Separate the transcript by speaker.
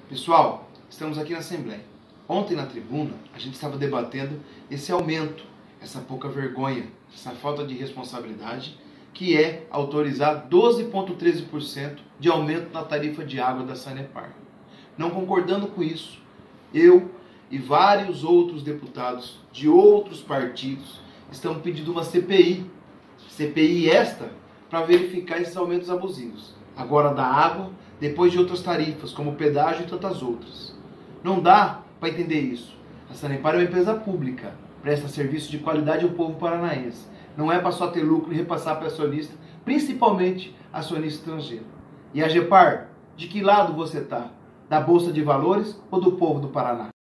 Speaker 1: Pessoal, estamos aqui na Assembleia. Ontem na tribuna a gente estava debatendo esse aumento, essa pouca vergonha, essa falta de responsabilidade que é autorizar 12,13% de aumento na tarifa de água da Sanepar. Não concordando com isso, eu e vários outros deputados de outros partidos estão pedindo uma CPI. CPI esta para verificar esses aumentos abusivos. Agora da água, depois de outras tarifas, como pedágio e tantas outras. Não dá para entender isso. A Sanepar é uma empresa pública, presta serviço de qualidade ao povo paranaense. Não é para só ter lucro e repassar para acionista, principalmente acionista estrangeiro. E a Gepar, de que lado você está? Da Bolsa de Valores ou do povo do Paraná?